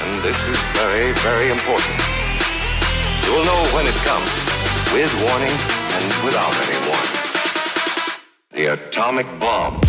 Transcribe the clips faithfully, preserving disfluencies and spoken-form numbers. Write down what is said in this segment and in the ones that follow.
And this is very, very important. You'll know when it comes, with warning and without any warning. The atomic bomb.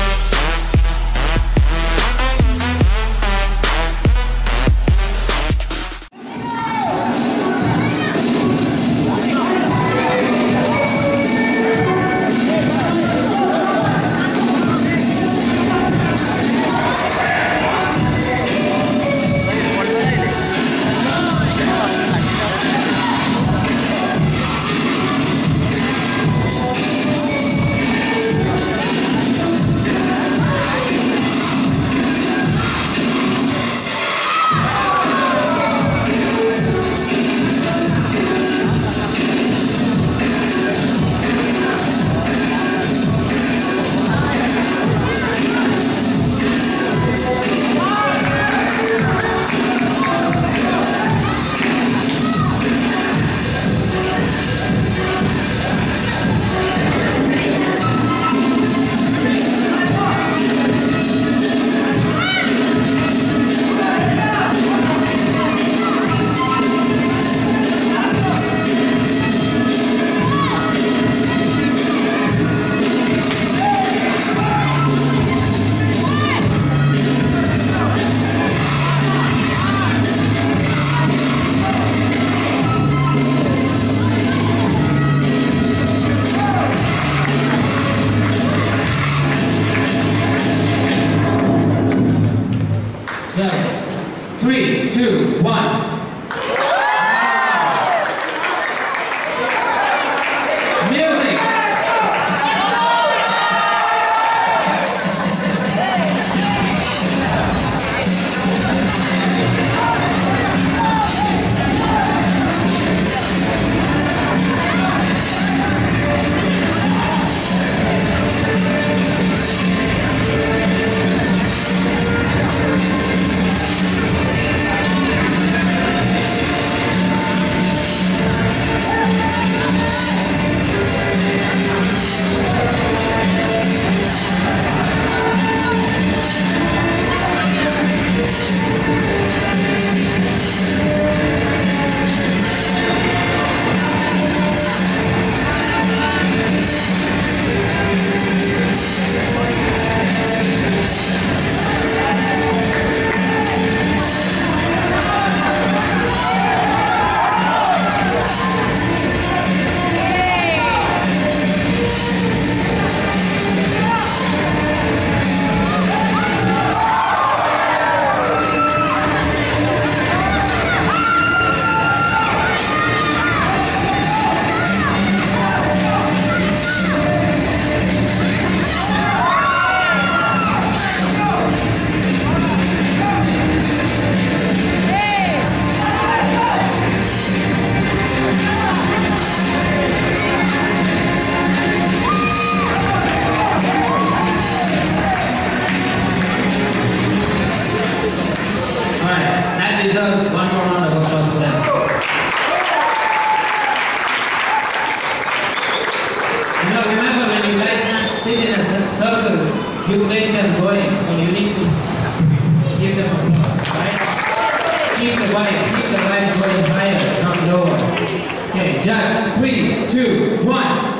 Three, two, one. Music. Deserves one more round of applause for them. You know, remember when you guys sit in a circle, you make them going, so you need to give them applause, right? Keep the vibe, keep the vibe going higher, not lower. Okay, just three, two, one.